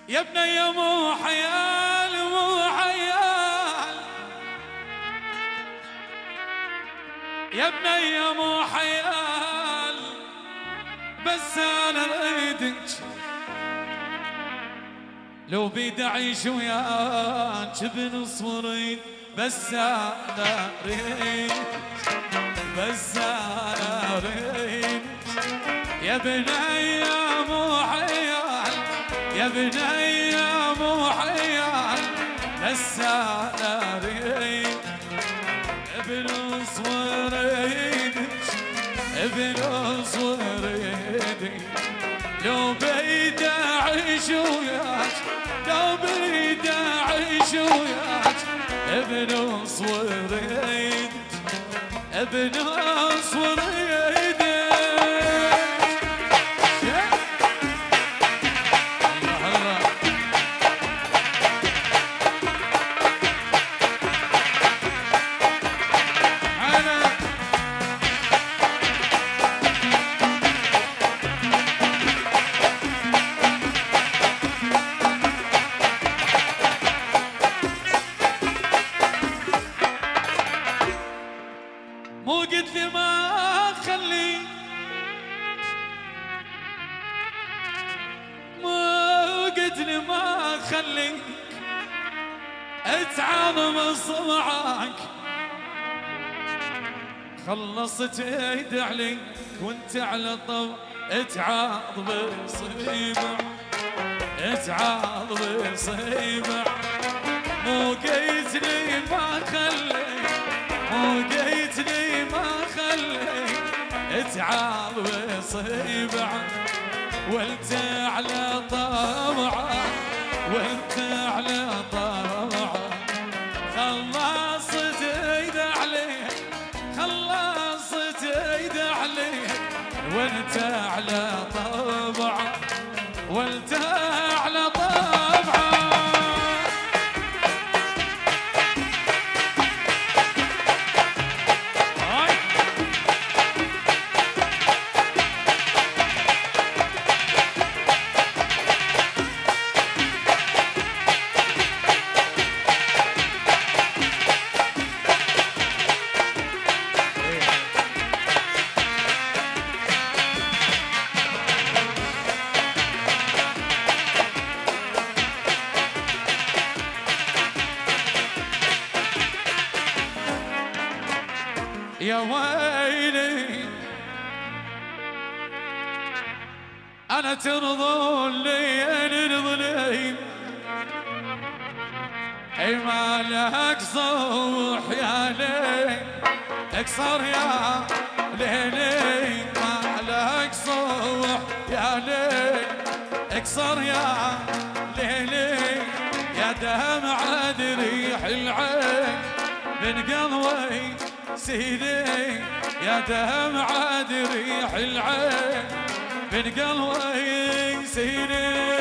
يا بني مو حيال مو حيال، يا بني مو حيال، بس انا اريدك لو بيد اعيش وياك بنصورين، بس انا اريد، بس انا اريد يا بني مو حيال، يا بني مو حيال، بس انا اريد بنصورين، بنصورين لو بيد اعيش وياك، لو بيد اعيش وياك بنصورين، بنصورين. مو قلت لي ما خلي، مو قلت لي ما خلي اتعاظم صبعك، خلصت ايد عليك وانت على طبع اتعاض بصيبع، اتعاض بصيبع. مو قلت لي ما خلي، مو قلت لي ما خلي اتعاض بصيبع، وانت على طبعه، وانت على طبعه. خلصت ايد عليك، خلصت ايد عليك وانت على طبعه، وانت على طبعه. يا ويلي أنا ترضون لي نرضي، أي ما لك صوح يا لي اكسر يا ليلي، ما لك صوح يا لي اكسر يا ليلي، يا دمعة ريح العين من قلبي سيدي، يا دمعة ريح العين من قلبي سيدي.